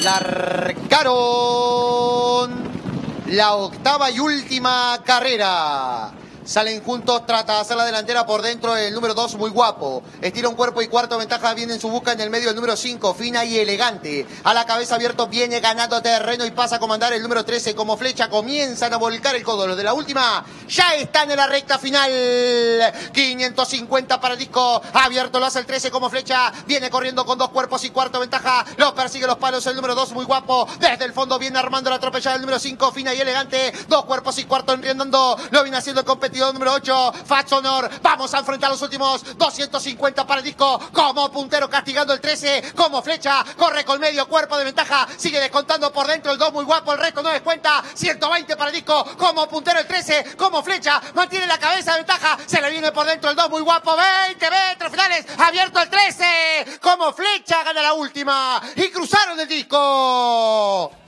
Largaron la octava y última carrera. Salen juntos, trata de hacer la delantera por dentro el número 2, muy guapo. Estira un cuerpo y cuarto, ventaja, viene en su busca en el medio el número 5, fina y elegante. A la cabeza abierto, viene ganando terreno y pasa a comandar el número 13 como flecha. Comienzan a volcar el codo. Los de la última ya están en la recta final. 550 para el disco. Abierto lo hace el 13 como flecha. Viene corriendo con dos cuerpos y cuarto, ventaja. Lo persigue los palos el número 2, muy guapo. Desde el fondo viene armando la atropellada el número 5, fina y elegante. Dos cuerpos y cuarto enriendando. Lo viene haciendo el competidor número 8, Fats Honor. Vamos a enfrentar los últimos 250 para el disco. Como puntero castigando el 13, como flecha. Corre con medio cuerpo de ventaja. Sigue descontando por dentro el 2, muy guapo. El resto no descuenta. 120 para el disco. Como puntero el 13, como flecha. Mantiene la cabeza de ventaja. Se le viene por dentro el 2, muy guapo. 20 metros finales. Abierto el 13. Como flecha gana la última. Y cruzaron el disco.